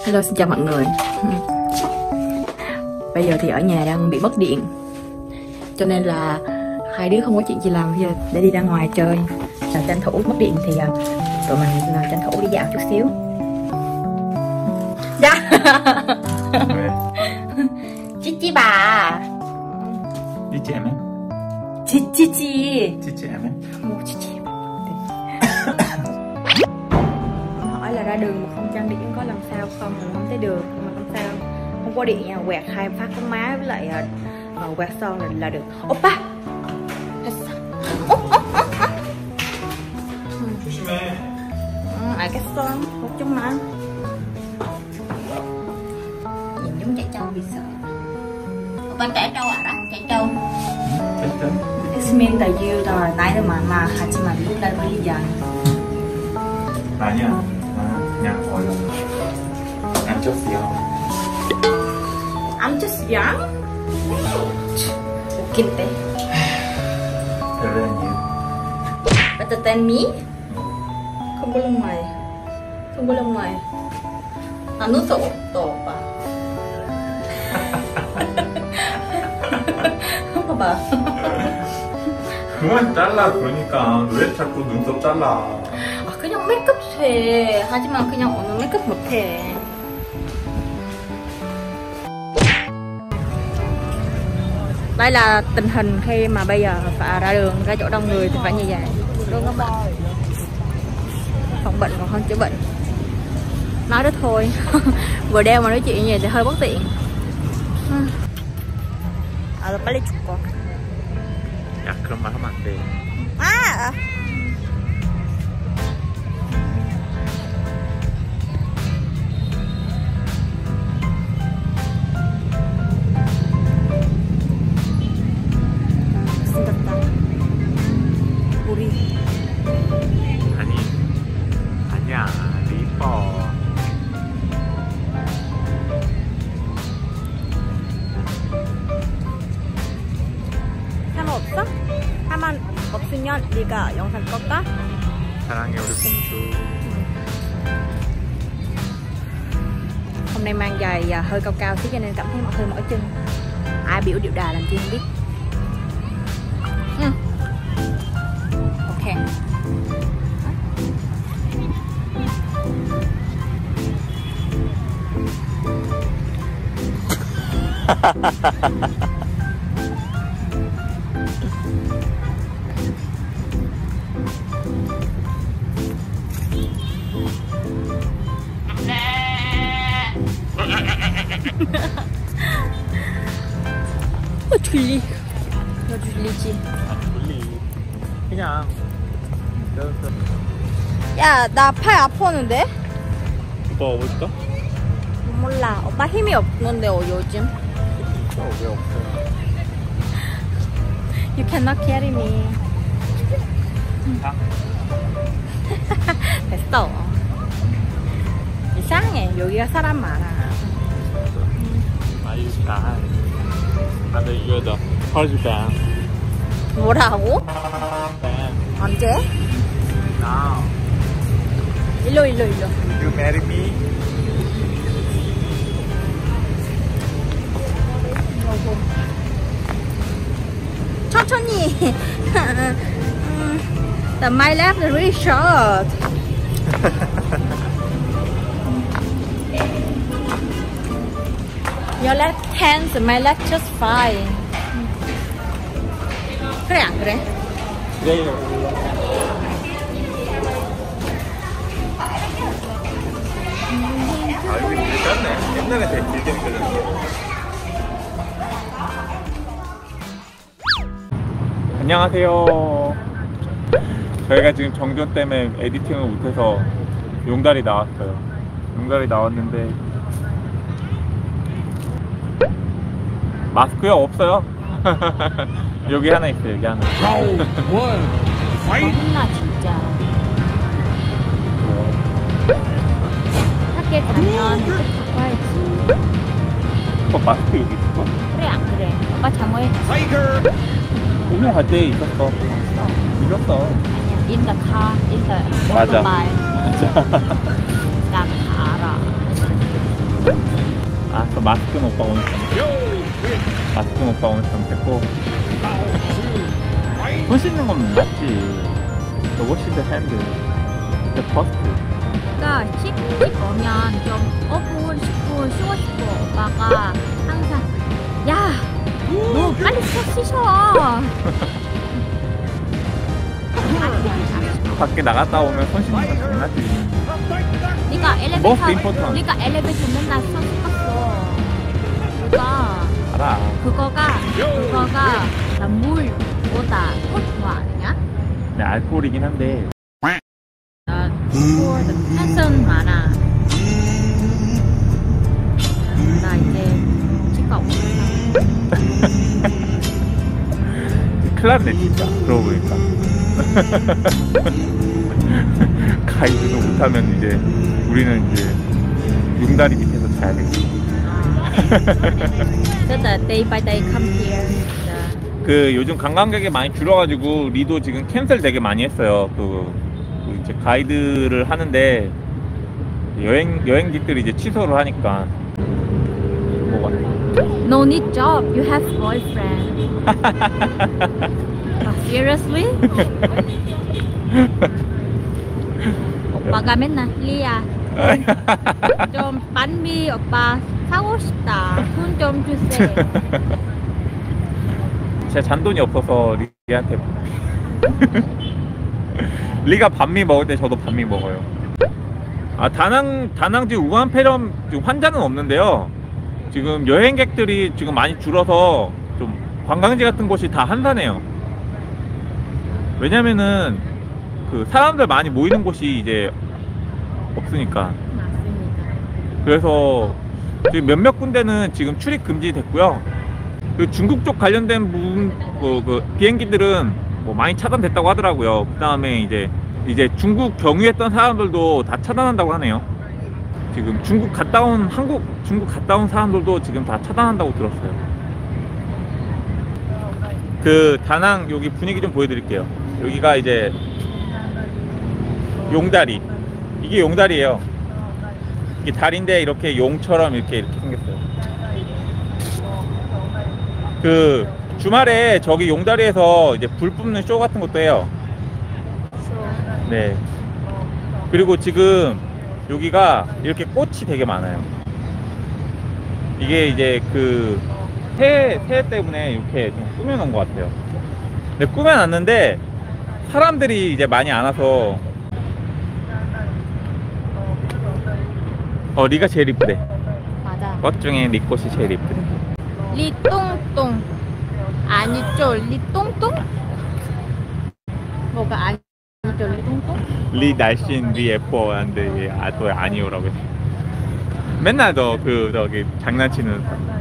Hello, xin chào mọi người. Bây giờ thì ở nhà đang bị mất điện, cho nên là hai đứa không có chuyện gì làm bây giờ để đi ra ngoài chơi. Là tranh thủ mất điện thì tụi mình tranh thủ đi dạo chút xíu. Dạ. Chị bà. Đi chị em ấy. Chị. em ấy. Hỏi là ra đường mà không trang điểm có làm sao không, mà không thấy được mà không sao. Không có điện nha, quẹt 2 phát có má với lại quẹt son là được. Oppa. 조심해. 알겠어. 걱정 마. Nhìn giống trẻ trâu bị sợ. Oppa trẻ trâu 알아? trẻ trâu. 됐든. 엑스맨 다 이유다 나이는 많아. 하지만 눈달 흘리지 않아. 아니야. 나는 그냥 어려. I'm just young. I'm just young. 웃긴데. Better than you. Better than me? Không có lông mày. Không có lông mày. 안 웃어 또 오빠. 봐봐. 그만 잘라 그러니까 왜 자꾸 눈썹 잘라? 아 그냥 메이크업 해. 하지만 그냥 오늘 메이크업 못해. Đây là tình hình khi mà bây giờ phải ra đường ra chỗ đông người thì phải như vậy. Phòng bệnh còn hơn chữa bệnh. Nói đó thôi. Vừa đeo mà nói chuyện như vậy thì hơi bất tiện. 너 빨리 죽어. 야 그런 말 하면 안 돼. 아! 생겼다. 우리. 아니야. 이뻐. 없어? 하만 없으면 네가 영상 껐까? 사랑해 우리 공주. Hôm nay mang giày hơi cao cao xíu cho nên cảm thấy hơi mỏi chân. Ai biểu điệu đà làm chi không biết. Ok. 졸리. 너 졸리지? 아니 졸리. 그냥. 야, 나 팔 아팠는데? 오빠 와볼까? 몰라. 오빠 힘이 없는데 요즘. 왜 없어? You cannot carry me. 다? 됐어. 이상해. 여기가 사람 많아. 아유 다. 근데 you're the husband. 뭐라고? 언제? Now. 일로. You marry me? 천천히. My left is really short. Your left hands, my left just fine. 그래 안 그래? 그래요. 아 이거 괜찮네. 옛날에 되게 길게 그렸는데. 안녕하세요. 저희가 지금 정전 때문에 에디팅을 못해서 용달이 나왔어요. 용달이 나왔는데 마스크요? 없어요. 여기 하나 있어요. 여기 하나. 혼나 진짜. 학교 가면 갖고 와야지. 오빠 마스크 여기 있어? 그래 안 그래? 오빠 잠옷 오늘 갈 때 있었어. 잃었어. 아니야. In the car, in the 맞아. motorbike. 맞아. 난 다 알아. 아, 저 마스크 오빠 오늘 마스크 오빠 오늘 됐고 손 씻는 건 맞지. 저 워시드 핸드 저 퍼스트. 그러니까 씻기 보면 좀 5분, 10분 쉬고 싶어. 오빠가 항상 야, 너 빨리 씻어. 밖에 나갔다 오면 손 씻는 건 당연하지. 네가 Most important. 네가 엘리베이터 맨날 손 씻었어. 알아. 그거가 나 물보다 더 좋아 아니야? 네, 알코올이긴 한데. 나 탄산 많아. 나 이제 치과 없어. 큰일 났네 진짜. 그러고 보니까. 가이드도 못하면 이제 우리는 이제 용다리 밑에서 자야 되겠지. 그래서 day by day come here. 그 요즘 관광객이 많이 줄어가지고 리도 지금 캔슬 되게 많이 했어요. 그 이제 가이드를 하는데 여행지들이 이제 취소를 하니까. 뭐가? No need job. You have boyfriend. Seriously? 오빠가 맨날 리야 좀 반미 오빠 사고 싶다. 돈 좀 주세요. 제가 잔돈이 없어서 리한테 리가 반미 먹을 때 저도 반미 먹어요. 아 다낭지 우한폐렴 지금 환자는 없는데요. 지금 여행객들이 지금 많이 줄어서 좀 관광지 같은 곳이 다 한산해요. 왜냐면은 그 사람들 많이 모이는 곳이 이제 없으니까. 맞습니다. 그래서 지금 몇몇 군데는 지금 출입 금지 됐고요. 그 중국 쪽 관련된 부분 그 비행기들은 뭐 많이 차단됐다고 하더라고요. 그 다음에 이제 중국 경유했던 사람들도 다 차단한다고 하네요. 지금 중국 갔다 온 사람들도 지금 다 차단한다고 들었어요. 그 다낭 여기 분위기 좀 보여드릴게요. 여기가 이제 용다리. 이게 용다리예요. 이게 다리인데 이렇게 용처럼 이렇게 생겼어요. 그 주말에 저기 용다리에서 이제 불 뿜는 쇼 같은 것도 해요. 네. 그리고 지금 여기가 이렇게 꽃이 되게 많아요. 이게 이제 그 새 때문에 이렇게 좀 꾸며놓은 것 같아요. 근데 꾸며놨는데 사람들이 이제 많이 안 와서. 리가 제일 이쁘대. 맞아. 꽃 중에 리 꽃이 제일 이쁘대. 리똥똥 아니죠? 리똥똥? 뭐가 아니죠? 리똥똥? 리 날씬 리 예뻐 하는데 또 아니오라고 했어. 맨날 저기 장난치는 사람.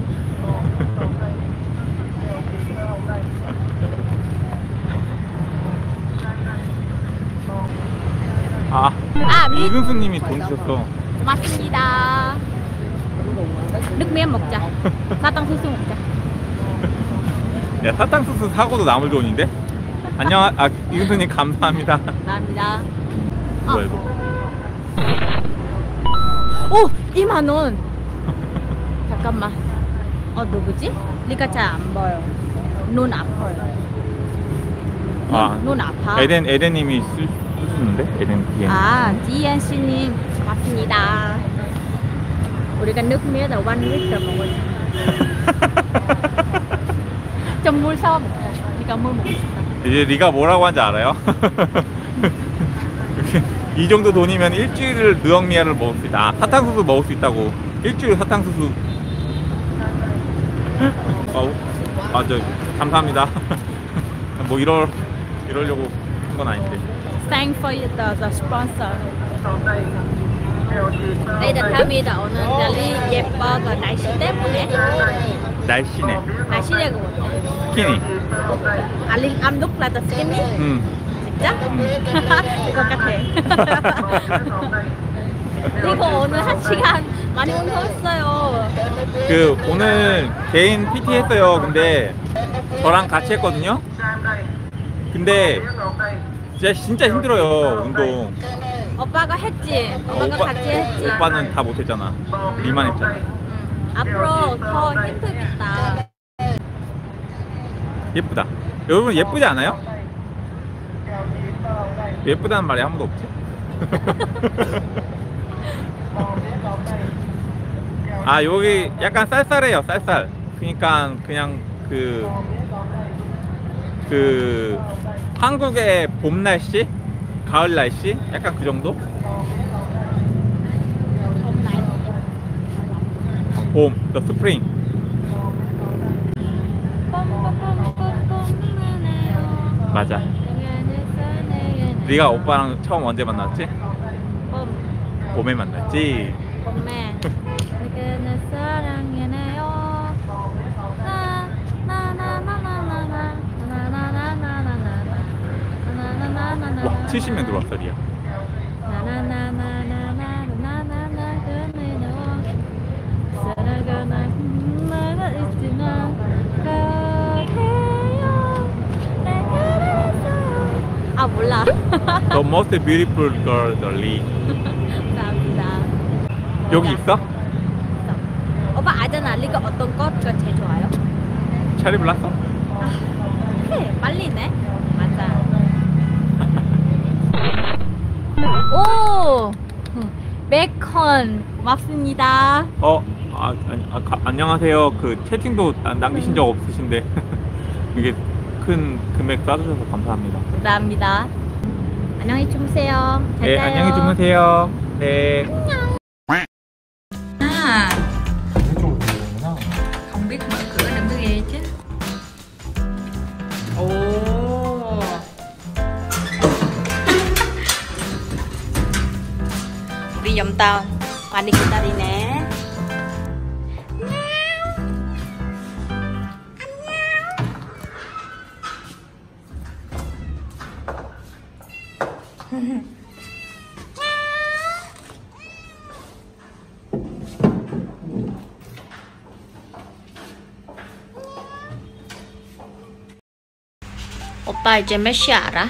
이근수님이 돈 주셨어. 맞습니다. nước miếng 먹자. 사탕수수 먹자. 야, 사탕수수 사고도 남을 돈인데? 이근수님 감사합니다. 감사합니다. 뭐야 이거? 오! 2만 원. 잠깐만. 누구지? 리가 잘 안 보여. 눈 아파요. 눈 아파. 에덴님이 쓰시는데? 에덴 DM. 지엔 씨님 맞습니다. 우리가 nước miếng là 1 liter 먹어요. 좀 물 사와 먹자. 리가 물 먹고 싶다. 이제 리가 뭐라고 하는지 알아요? 이 정도 돈이면 일주일을 느엉미야를 먹을 수 있다. 사탕수수 먹을 수 있다고. 일주일 사탕수수. 맞아. 감사합니다. 뭐 이러려고 한 건 아닌데. Thank for the sponsor. Đây là Thamida 오늘 날이 예뻐 그 날씨 때문에. 날씬해. 날씨라고. 스키니. 알린 암룩 라다 스키니? 진짜? 이거 같아. 이거 오늘 1시간 많이 운동했어요. 오늘 개인 PT 했어요. 근데 저랑 같이 했거든요. 근데 진짜 힘들어요, 운동. 오빠가 했지? 오빠가 같이 했지? 오빠는 다 못했잖아. 리만 했잖아. 앞으로 더 힘들겠다. 예쁘다. 여러분 예쁘지 않아요? 예쁘다는 말이 아무도 없지? 아 여기 약간 쌀쌀해요. 쌀쌀. 그러니까 그냥 그 한국의 봄 날씨, 가을 날씨, 약간 그 정도? 봄, the spring. 맞아. 네가 오빠랑 처음 언제 만났지? 봄에 만났지. 봄에 그는 사랑해요. 와, 70명 들어왔어, 리아. 아 몰라. The most beautiful girl, the Lee. 감사합니다. 여기 있어? 오빠 알잖아. 리가 어떤 거가 제일 좋아요? 차리 불렀어? 그래 빨리네. 맞아. 오 베이컨 고맙습니다. 안녕하세요. 그 채팅도 남기신 적 없으신데 이게 큰 금액 쏴주셔서 감사합니다. 감사합니다. 안녕히 주무세요. 잘 네, 자요. 안녕히 주무세요. 네. À, không biết mở cửa là mới ghê chứ. Ồ. Đi giùm tao. Khoan đi cùng tao đi nè. 오빠 이제 몇 시 알아?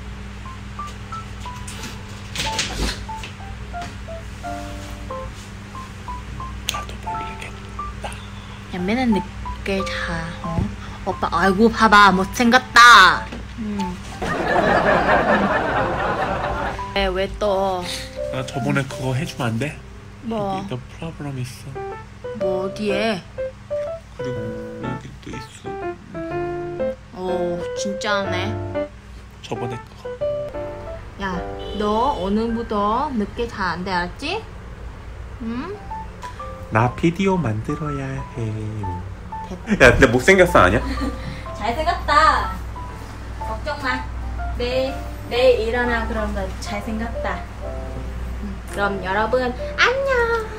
나도 모르겠다. 야 맨날 늦게 자. 어? 오빠 아이고 봐봐 못생겼다. 왜 또? 나 저번에 그거 해주면 안 돼? 뭐? 너 프로블럼 있어. 뭐 어디에? 그리고 여기 또 있어. 오 진짜네. 저번에 거. 야 너 오늘부터 늦게 자 안 돼 알았지? 응? 나 비디오 만들어야 해. 야, 근데 못생겼어 아니야? 잘생겼다. 걱정 마. 내일 일어나 그럼 너 잘생겼다. 그럼 여러분 안녕.